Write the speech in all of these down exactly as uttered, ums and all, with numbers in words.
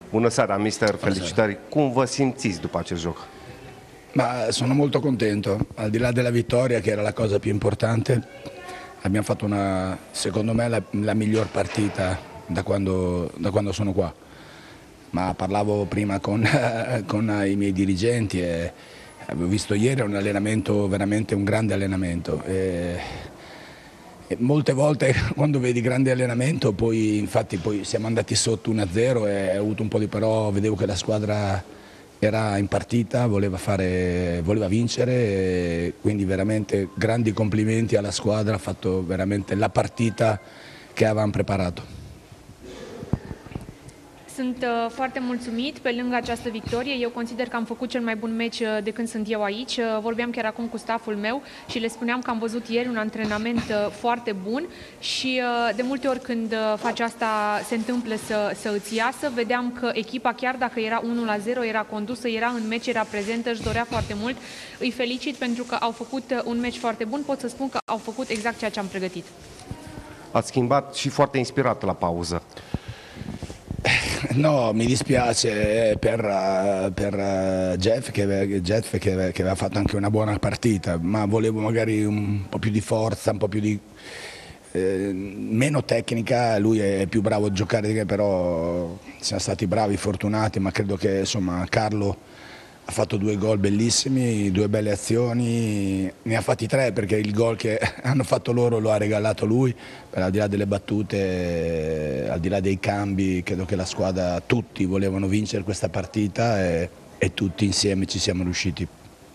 Bună seara, mister, felicitări. Cum vă simțiți după acest joc? Ma sono molto contento, al di là della vittoria che era la cosa più importante, abbiamo fatto una, secondo me la, la miglior partita da quando, da quando sono qua. Ma parlavo prima con, con i miei dirigenti e avevo visto ieri un allenamento, veramente un grande allenamento. E, e molte volte quando vedi grande allenamento, poi infatti poi siamo andati sotto uno a zero e ho avuto un po' di però, vedevo che la squadra era in partita, voleva, fare, voleva vincere, e quindi veramente grandi complimenti alla squadra, ha fatto veramente la partita che avevamo preparato. Sunt uh, foarte mulțumit pe lângă această victorie. Eu consider că am făcut cel mai bun meci uh, de când sunt eu aici. Uh, vorbeam chiar acum cu stafful meu și le spuneam că am văzut ieri un antrenament uh, foarte bun și uh, de multe ori când uh, faci asta se întâmplă să, să îți iasă. Vedeam că echipa, chiar dacă era unu la zero, era condusă, era în meci, era prezentă, își dorea foarte mult. Îi felicit pentru că au făcut uh, un meci foarte bun. Pot să spun că au făcut exact ceea ce am pregătit. Ați schimbat și foarte inspirat la pauză. No, mi dispiace per, per Jeff, che, Jeff che, che aveva fatto anche una buona partita, ma volevo magari un po' più di forza, un po' più di eh, meno tecnica. Lui è più bravo a giocare, però siamo stati bravi, fortunati, ma credo che insomma Carlo ha fatto due gol bellissimi, due belle azioni, ne ha fatti tre perché il gol che hanno fatto loro lo ha regalato lui, per al di là delle battute, al di là dei cambi, credo che la squadra, tutti volevano vincere questa partita e, e tutti insieme ci siamo riusciti.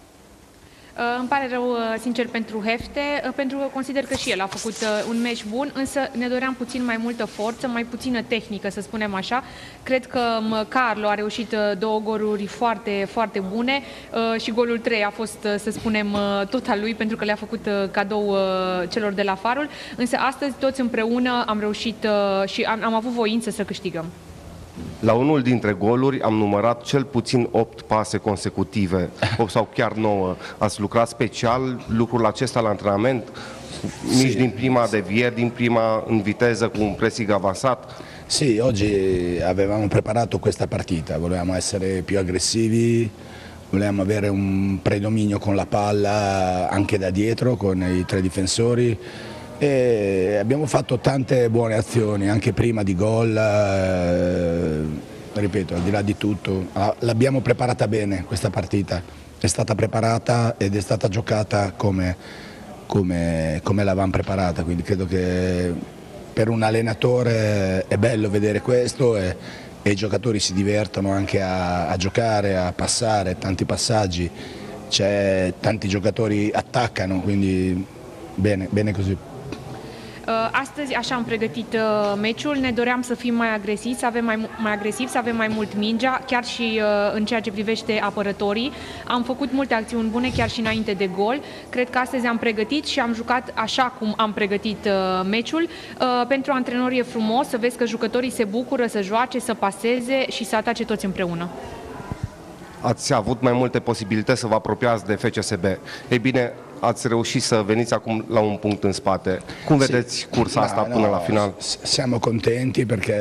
Îmi pare rău, sincer, pentru Hefte, pentru că consider că și el a făcut un meci bun, însă ne doream puțin mai multă forță, mai puțină tehnică, să spunem așa. Cred că Carlo a reușit două goluri foarte, foarte bune și golul trei a fost, să spunem, tot al lui, pentru că le-a făcut cadou celor de la Farul. Însă astăzi, toți împreună, am reușit și am, am avut voință să câștigăm. La unul dintre goluri am numărat cel puțin opt pase consecutive, opt sau chiar nouă. Ați lucrat special lucrul acesta la antrenament? Mici sì, din prima devieri, din prima în viteză cu un pressing avansat? Sì, oggi avevamo preparato questa partita, volevamo essere più aggressivi, volevamo avere un predominio con la palla anche da dietro, con i tre difensori. E abbiamo fatto tante buone azioni anche prima di gol, eh, ripeto, al di là di tutto l'abbiamo preparata bene questa partita, è stata preparata ed è stata giocata come, come, come l'avevamo preparata, quindi credo che per un allenatore è bello vedere questo e, e i giocatori si divertono anche a, a giocare, a passare, tanti passaggi, c'è, tanti giocatori attaccano, quindi bene, bene così. Astăzi așa am pregătit meciul, ne doream să fim mai agresivi, să avem mai, mai agresivi, să avem mai mult mingea, chiar și în ceea ce privește apărătorii. Am făcut multe acțiuni bune chiar și înainte de gol. Cred că astăzi am pregătit și am jucat așa cum am pregătit meciul. Pentru antrenori e frumos să vezi că jucătorii se bucură să joace, să paseze și să atace toți împreună. Ați avut mai multe posibilități să vă apropiați de F C S B. Ei bine, ați reușit să veniți acum la un punct în spate. Cum vedeți sì, cursa no, asta până no, la final? Siamo contenti perché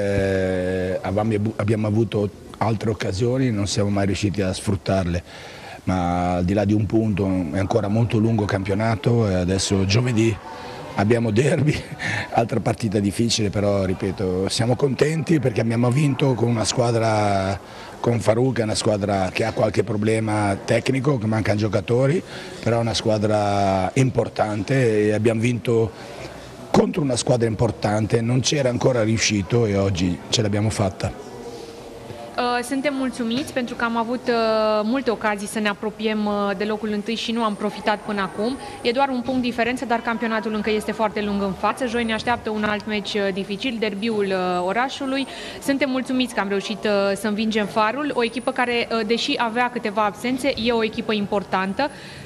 abbiamo avuto altre occasioni, non siamo mai riusciti a sfruttarle. Ma al di là di un punto è ancora molto lungo campionato e adesso giovedì abbiamo derby, altra partita difficile, però ripeto, siamo contenti perché abbiamo vinto con una squadra, con Farouk, è una squadra che ha qualche problema tecnico, che mancano giocatori, però è una squadra importante e abbiamo vinto contro una squadra importante, non c'era ancora riuscito e oggi ce l'abbiamo fatta. Suntem mulțumiți pentru că am avut multe ocazii să ne apropiem de locul întâi și nu am profitat până acum. E doar un punct diferență, dar campionatul încă este foarte lung în față. Joi ne așteaptă un alt meci dificil, derbiul orașului. Suntem mulțumiți că am reușit să învingem Farul, o echipă care, deși avea câteva absențe, e o echipă importantă.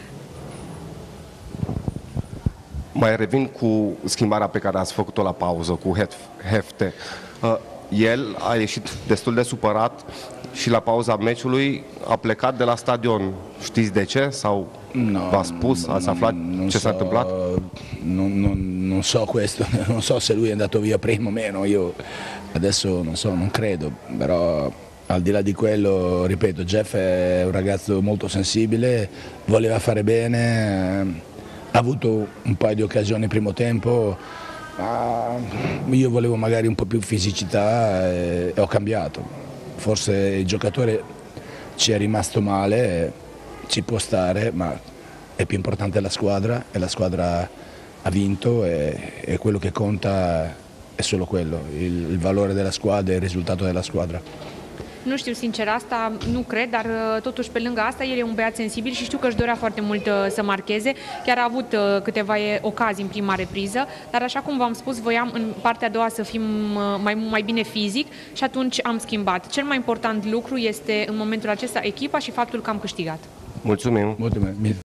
Mai revin cu schimbarea pe care ați făcut-o la pauză, cu Hefte. El a ieșit destul de supărat și la pauza meciului a plecat de la stadion. Știți de ce? Sau no, v-a spus? Ați aflat ce s-a întâmplat? Non, non, non so questo, non so se lui è andato via prima o meno, io adesso non so, non credo, però Al di là di quello, ripeto, Jeff è un ragazzo molto sensibile, voleva fare bene, ha avuto un paio di occasioni in primo tempo, ma io volevo magari un po' più fisicità e, e ho cambiato. Forse il giocatore ci è rimasto male, ci può stare, ma è più importante la squadra e la squadra ha vinto e, e quello che conta è solo quello, il, il valore della squadra e il risultato della squadra. Nu știu sincer asta, nu cred, dar totuși pe lângă asta el e un băiat sensibil și știu că își dorea foarte mult să marcheze. Chiar a avut câteva ocazii în prima repriză, dar așa cum v-am spus, voiam în partea a doua să fim mai, mai bine fizic și atunci am schimbat. Cel mai important lucru este în momentul acesta echipa și faptul că am câștigat. Mulțumim! Mulțumim.